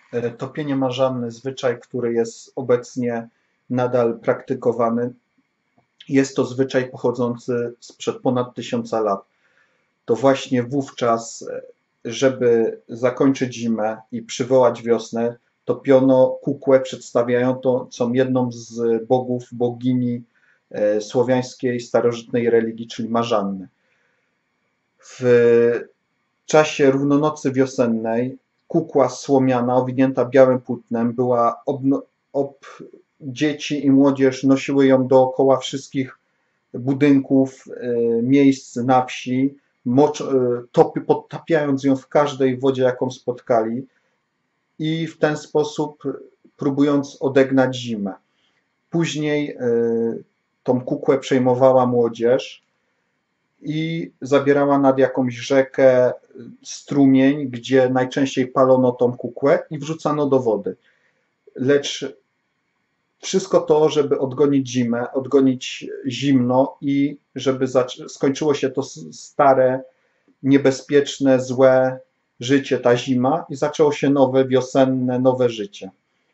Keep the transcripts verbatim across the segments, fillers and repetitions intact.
E, Topienie marzanne, zwyczaj, który jest obecnie nadal praktykowany, jest to zwyczaj pochodzący sprzed ponad tysiąca lat. To właśnie wówczas, e, żeby zakończyć zimę i przywołać wiosnę, topiono kukłę przedstawiającą jedną z bogów, bogini e, słowiańskiej starożytnej religii, czyli Marzanny. W czasie równonocy wiosennej kukła słomiana, owinięta białym płótnem, była obno, ob, dzieci i młodzież nosiły ją dookoła wszystkich budynków, e, miejsc na wsi, mocz, e, topy, podtapiając ją w każdej wodzie, jaką spotkali, i w ten sposób próbując odegnać zimę. Później e, tą kukłę przejmowała młodzież i zabierała nad jakąś rzekę, strumień, gdzie najczęściej palono tą kukłę i wrzucano do wody. Lecz wszystko to, żeby odgonić zimę, odgonić zimno i żeby skończyło się to stare, niebezpieczne, złe życie, ta zima, i zaczęło się nowe, wiosenne, nowe życie.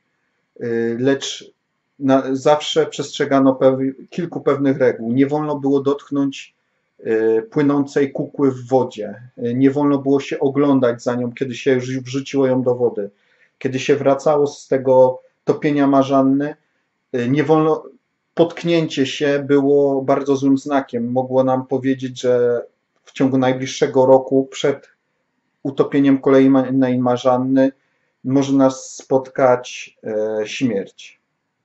Lecz na, zawsze przestrzegano pew, kilku pewnych reguł. Nie wolno było dotknąć płynącej kukły w wodzie. Nie wolno było się oglądać za nią, kiedy się już wrzuciło ją do wody. Kiedy się wracało z tego topienia marzanny, nie wolno, potknięcie się było bardzo złym znakiem. Mogło nam powiedzieć, że w ciągu najbliższego roku przed utopieniem kolejnej marzanny może nas spotkać śmierć.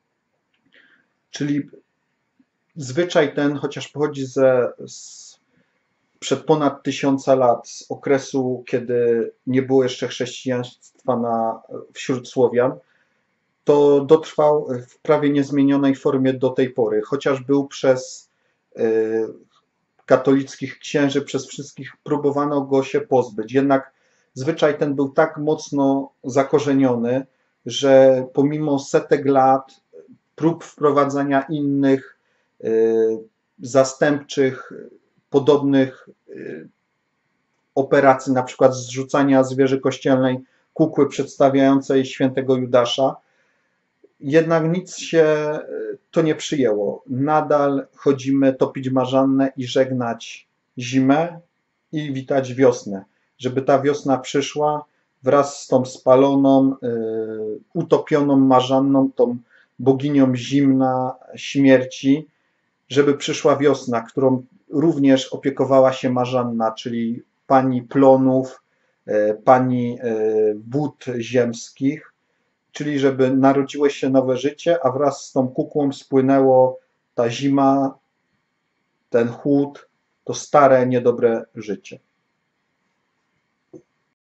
Czyli zwyczaj ten, chociaż pochodzi ze, z przed ponad tysiąca lat, z okresu, kiedy nie było jeszcze chrześcijaństwa na, wśród Słowian, to dotrwał w prawie niezmienionej formie do tej pory, chociaż był przez y, katolickich księży, przez wszystkich próbowano go się pozbyć. Jednak zwyczaj ten był tak mocno zakorzeniony, że pomimo setek lat prób wprowadzania innych y, zastępczych, podobnych y, operacji, na przykład zrzucania z wieży kościelnej kukły przedstawiającej świętego Judasza, jednak nic się to nie przyjęło. Nadal chodzimy topić marzannę i żegnać zimę i witać wiosnę. Żeby ta wiosna przyszła wraz z tą spaloną, yy, utopioną marzanną, tą boginią zimna, śmierci, żeby przyszła wiosna, którą również opiekowała się Marzanna, czyli pani plonów, yy, pani yy, wód ziemskich, czyli żeby narodziło się nowe życie, a wraz z tą kukłą spłynęło ta zima, ten chłód, to stare, niedobre życie.